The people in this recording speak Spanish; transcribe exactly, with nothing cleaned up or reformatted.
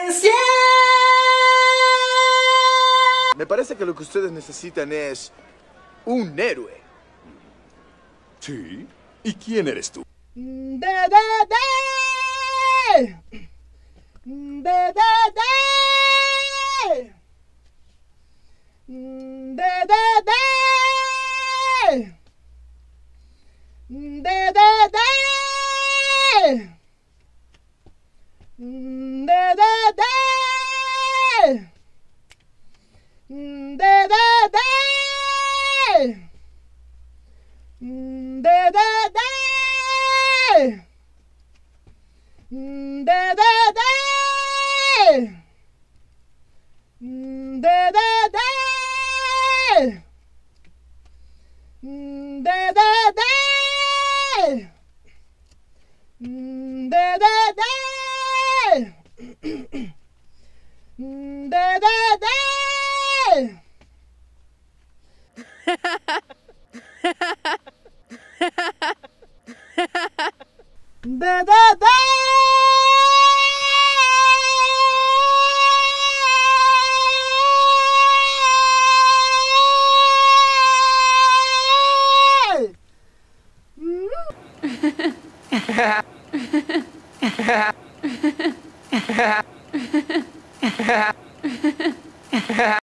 cien. Me parece que lo que ustedes necesitan es un héroe. Sí. ¿Y quién eres tú? De, de, de. De, de, de. De, de, de. De, de, de. De, de, de. De, de, de. De, de, de. De, de, de. De, de, de. De, de, de. De, de, de. De, de, de. De, de, de.